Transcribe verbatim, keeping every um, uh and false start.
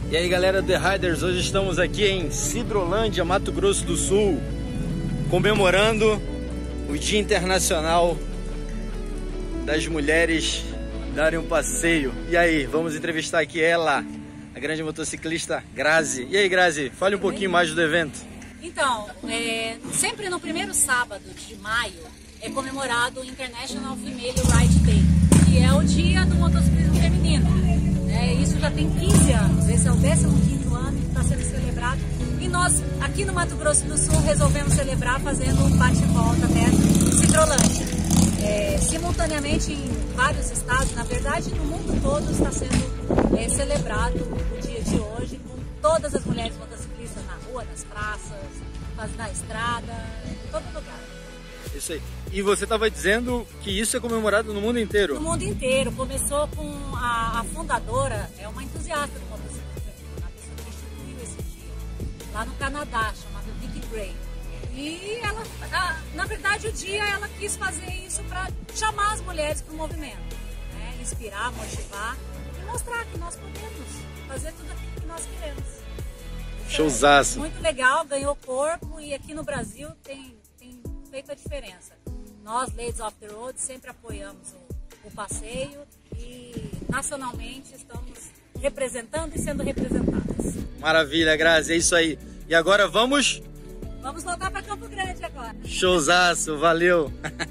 E aí galera do The Riders, hoje estamos aqui em Sidrolândia, Mato Grosso do Sul, comemorando o Dia Internacional das Mulheres darem um passeio. E aí, vamos entrevistar aqui ela, a grande motociclista Grazi. E aí Grazi, fale um pouquinho mais do evento. Então, é, sempre no primeiro sábado de maio é comemorado o International Female Ride Day, que é o dia do motociclismo feminino. É, isso já tem quinze anos, esse é o décimo quinto ano que está sendo celebrado. E nós, aqui no Mato Grosso do Sul, resolvemos celebrar fazendo um bate-volta até Sidrolândia. É, simultaneamente em vários estados, na verdade no mundo todo está sendo é, celebrado o dia de hoje, com todas as mulheres motociclistas na rua, nas praças, na estrada, em todo lugar. Isso aí. E você estava dizendo que isso é comemorado no mundo inteiro? No mundo inteiro. Começou com a, a fundadora, é uma entusiasta do motociclismo feminino, a pessoa que instituiu esse dia, lá no Canadá, chamada Vicky Gray. E ela, a, na verdade, o dia ela quis fazer isso para chamar as mulheres para o movimento, né? Inspirar, motivar e mostrar que nós podemos fazer tudo aquilo que nós queremos. Showzaço! Muito legal, ganhou corpo e aqui no Brasil tem feito a diferença. Nós, Ladies of the Road, sempre apoiamos o, o passeio e nacionalmente estamos representando e sendo representadas. Maravilha, Grazi, é isso aí. E agora vamos? Vamos voltar para Campo Grande agora. Showzaço, valeu!